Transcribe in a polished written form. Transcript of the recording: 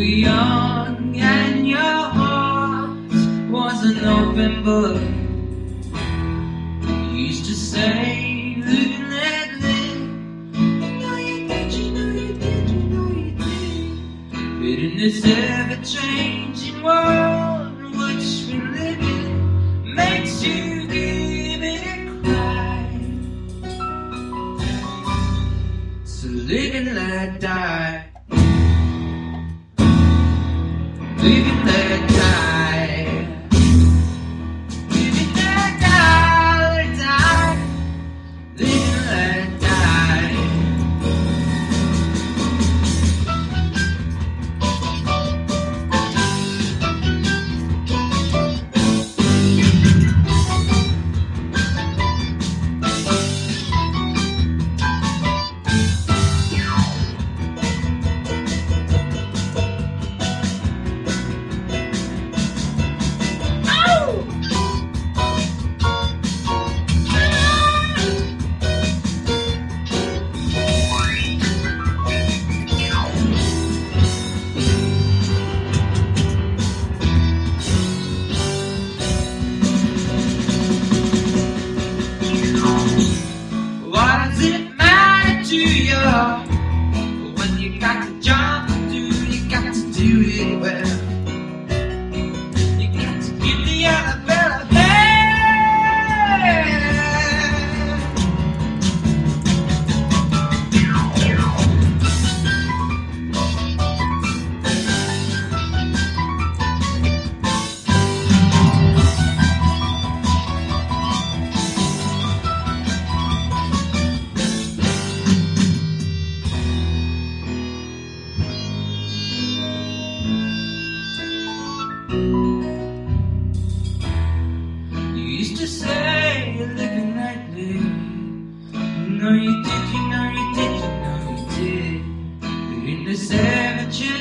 young and your heart was an open book. You used to say, live and let live. You know you did, you know you did, you know you did. But in this ever-changing world in which we live in, makes you give it a cry. So live and let die. Live and let die. Live and let die, let die. Live and let die. You know you did, you know you did, you know you did. But in this ever-changing